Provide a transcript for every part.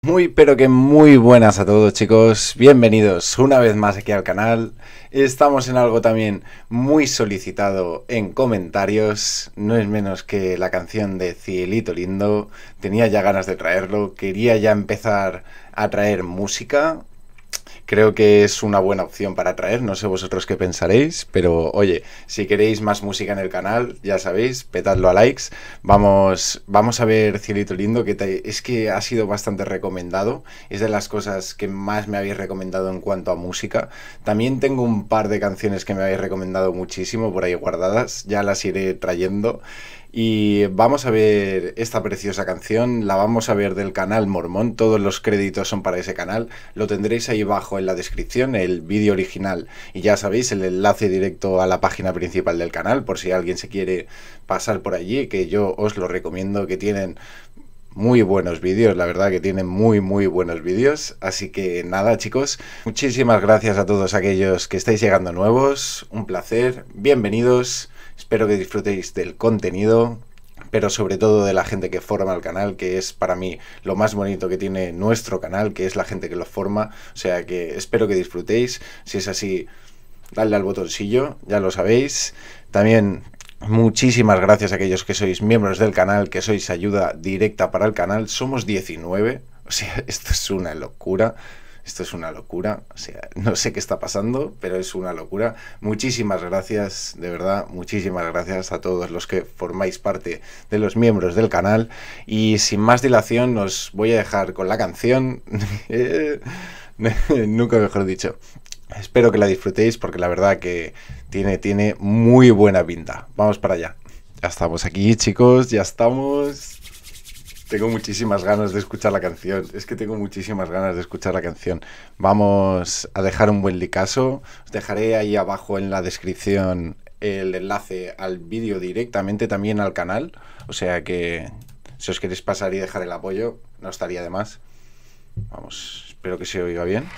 Muy pero que muy buenas a todos, chicos, bienvenidos una vez más aquí al canal. Estamos en algo también muy solicitado en comentarios, no es menos que la canción de Cielito Lindo. Tenía ya ganas de traerlo, quería ya empezar a traer música. Creo que es una buena opción para traer, no sé vosotros qué pensaréis, pero oye, si queréis más música en el canal, ya sabéis, petadlo a likes. Vamos a ver Cielito Lindo, es que ha sido bastante recomendado, es de las cosas que más me habéis recomendado en cuanto a música. También tengo un par de canciones que me habéis recomendado muchísimo por ahí guardadas, ya las iré trayendo. Y vamos a ver esta preciosa canción, la vamos a ver del canal Mormón, todos los créditos son para ese canal, lo tendréis ahí abajo en la descripción, el vídeo original y ya sabéis el enlace directo a la página principal del canal por si alguien se quiere pasar por allí, que yo os lo recomiendo, que tienen muy buenos vídeos, la verdad que tienen muy buenos vídeos. Así que nada, chicos, muchísimas gracias a todos aquellos que estáis llegando nuevos, un placer, bienvenidos, espero que disfrutéis del contenido, pero sobre todo de la gente que forma el canal, que es para mí lo más bonito que tiene nuestro canal, que es la gente que lo forma. O sea que espero que disfrutéis, si es así, dadle al botoncillo, ya lo sabéis. También muchísimas gracias a aquellos que sois miembros del canal, que sois ayuda directa para el canal. Somos 19, o sea, esto es una locura. Esto es una locura, o sea, no sé qué está pasando, pero es una locura. Muchísimas gracias, de verdad, muchísimas gracias a todos los que formáis parte de los miembros del canal. Y sin más dilación, os voy a dejar con la canción, nunca mejor dicho. Espero que la disfrutéis porque la verdad que tiene muy buena pinta. Vamos para allá. Ya estamos aquí, chicos, ya estamos. Tengo muchísimas ganas de escuchar la canción. Es que tengo muchísimas ganas de escuchar la canción. Vamos a dejar un buen licazo. Os dejaré ahí abajo en la descripción el enlace al vídeo directamente también al canal. O sea que si os queréis pasar y dejar el apoyo, no estaría de más. Vamos, espero que se oiga bien.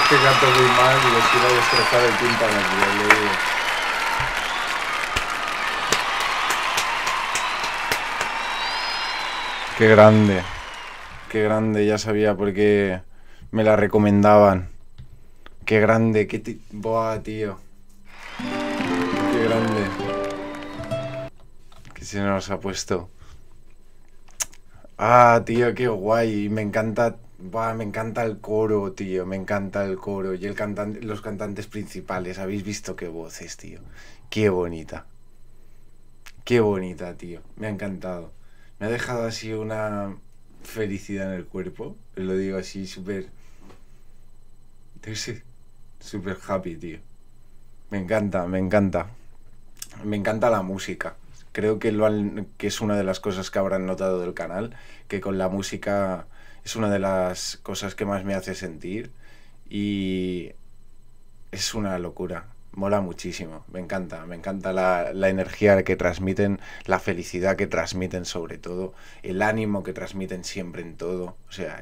este gato muy mal y les iba a destrozar el tímpano, tío, le digo. Qué grande, ya sabía porque me la recomendaban. Qué grande, Buah, tío, qué grande que se nos ha puesto. Ah, tío, qué guay. Me encanta, buah, me encanta el coro, tío. Me encanta el coro y el cantante, los cantantes principales. ¿Habéis visto qué voces, tío? Qué bonita. Qué bonita, tío. Me ha encantado. Me ha dejado así una felicidad en el cuerpo. Os lo digo así, súper, sí, súper happy, tío. Me encanta, me encanta. Me encanta la música. Creo que, que es una de las cosas que habrán notado del canal, que con la música es una de las cosas que más me hace sentir y es una locura. Mola muchísimo, me encanta la energía que transmiten, la felicidad que transmiten sobre todo, el ánimo que transmiten siempre en todo. O sea,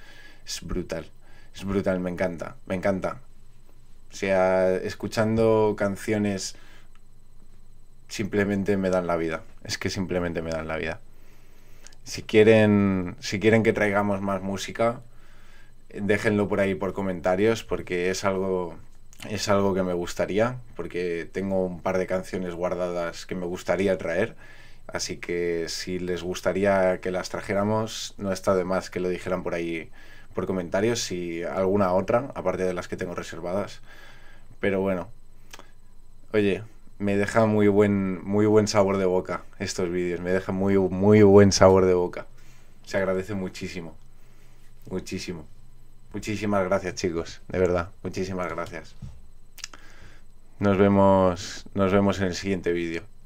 es brutal, me encanta, me encanta. O sea, escuchando canciones simplemente me dan la vida. Es que simplemente me dan la vida. Si quieren que traigamos más música, déjenlo por ahí por comentarios porque es algo que me gustaría, porque tengo un par de canciones guardadas que me gustaría traer. Así que si les gustaría que las trajéramos, no está de más que lo dijeran por ahí por comentarios, si alguna otra, aparte de las que tengo reservadas. Pero bueno, oye, me deja muy buen sabor de boca estos vídeos, me deja muy buen sabor de boca. Se agradece muchísimo, muchísimo. Muchísimas gracias, chicos, de verdad, muchísimas gracias. Nos vemos en el siguiente vídeo.